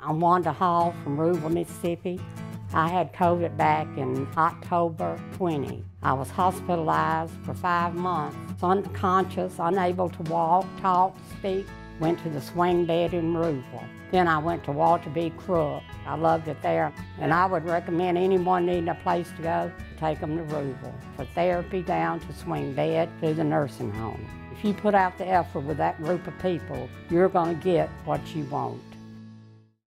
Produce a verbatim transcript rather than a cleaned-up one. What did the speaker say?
I'm Wanda Hall from Rubel, Mississippi. I had COVID back in October twentieth. I was hospitalized for five months, unconscious, unable to walk, talk, speak. Went to the swing bed in Rubel. Then I went to Walter B. Crook. I loved it there. And I would recommend anyone needing a place to go, take them to Rubel. For therapy down to swing bed to the nursing home. If you put out the effort with that group of people, you're going to get what you want.